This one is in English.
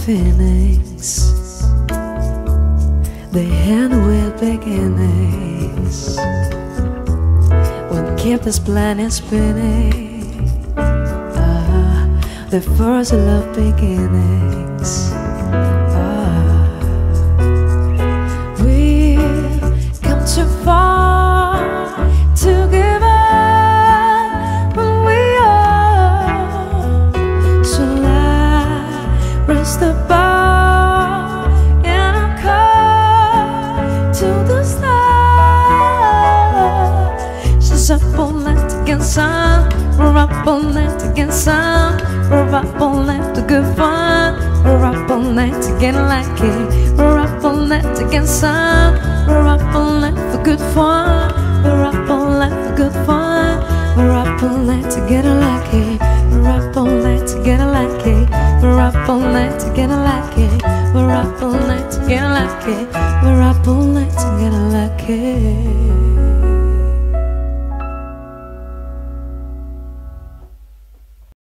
Phoenix, they end with beginnings. When keep this planet spinning, the first love beginnings. We've come too far to give up when we are. So let's raise the bar and come to the stars. She's up all night to get some, we're up all night to get some, we're up all night to good fun, we're up all night to get lucky, we're up all night to get some, we're up all night for good fun, we're up all night for good fun, we're up all night to get lucky, we're up all night to get lucky, we're up all night to get lucky, we're up all night to get lucky, we're up all night to get lucky.